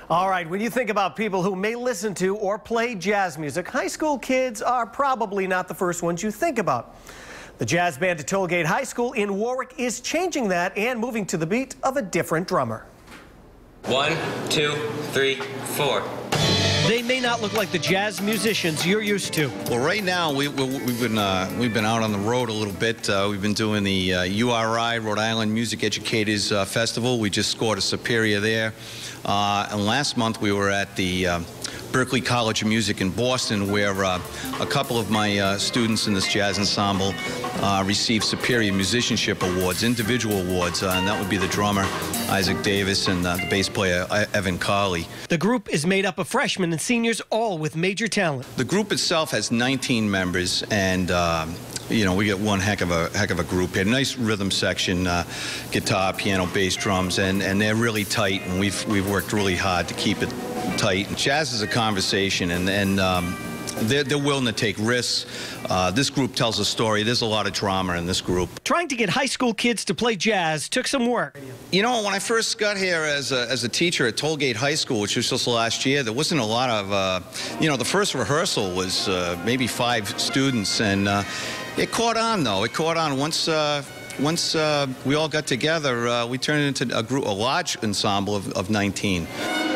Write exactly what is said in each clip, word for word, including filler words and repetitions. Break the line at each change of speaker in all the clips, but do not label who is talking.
All right, when you think about people who may listen to or play jazz music, high school kids are probably not the first ones you think about. The jazz band at Tollgate High School in Warwick is changing that and moving to the beat of a different drummer.
One, two, three, four.
They may not look like the jazz musicians you're used to.
Well, right now we, we, we've been uh, we've been out on the road a little bit. Uh, we've been doing the uh, U R I Rhode Island Music Educators uh, Festival. We just scored a Superior there, uh, and last month we were at the uh, Berklee College of Music in Boston, where uh, a couple of my uh, students in this jazz ensemble uh, received Superior Musicianship Awards, individual awards, uh, and that would be the drummer, Isaac Davis, and uh, the bass player, Evan Carley.
The group is made up of freshmen and seniors, all with major talent.
The group itself has nineteen members, and uh, you know, we get one heck of a heck of a group here. Nice rhythm section, uh, guitar, piano, bass, drums, and and they're really tight, and we've we've worked really hard to keep it tight. Jazz is a conversation, and and um, they're, they're willing to take risks. Uh, this group tells a story. There's a lot of drama in this group.
Trying to get high school kids to play jazz took some work.
You know, when I first got here as a, as a teacher at Tollgate High School, which was just last year, there wasn't a lot of, uh, you know, the first rehearsal was uh, maybe five students, and uh, it caught on, though. It caught on once. Uh, Once uh, we all got together, uh, we turned it into a group, a large ensemble of, of nineteen.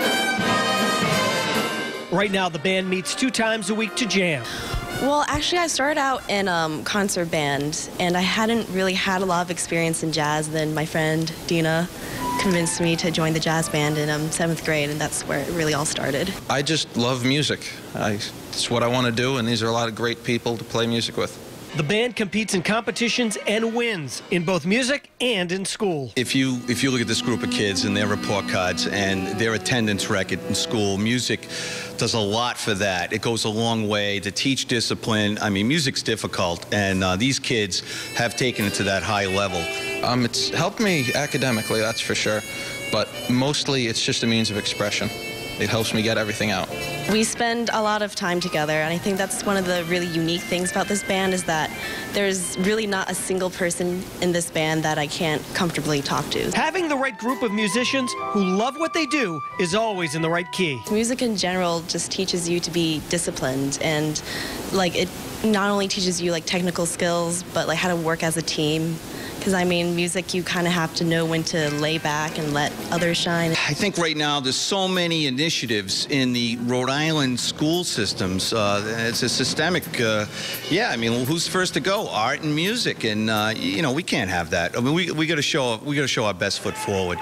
Right now, the band meets two times a week to jam.
Well, actually, I started out in um, concert band, and I hadn't really had a lot of experience in jazz. Then my friend Dina convinced me to join the jazz band in um, seventh grade, and that's where it really all started.
I just love music. I, it's what I want to do, and these are a lot of great people to play music with.
The band competes in competitions and wins in both music and in school.
If you if you look at this group of kids and their report cards and their attendance record in school, music does a lot for that. It goes a long way to teach discipline. I mean, music's difficult, and uh, these kids have taken it to that high level.
Um, it's helped me academically, that's for sure, but mostly it's just a means of expression. It helps me get everything out.
We spend a lot of time together, and I think that's one of the really unique things about this band is that there's really not a single person in this band that I can't comfortably talk to.
Having the right group of musicians who love what they do is always in the right key.
Music in general just teaches you to be disciplined, and like it not only teaches you like technical skills, but like how to work as a team. Because, I mean, music, you kind of have to know when to lay back and let others shine.
I think right now there's so many initiatives in the Rhode Island school systems. Uh, it's a systemic, uh, yeah, I mean, who's first to go? Art and music. And, uh, you know, we can't have that. I mean, we, we got to show, we got to show our best foot forward.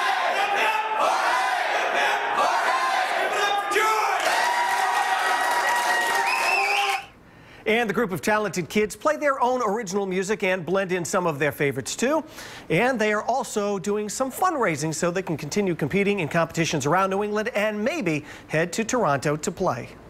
And the group of talented kids play their own original music and blend in some of their favorites too. And they are also doing some fundraising so they can continue competing in competitions around New England and maybe head to Toronto to play.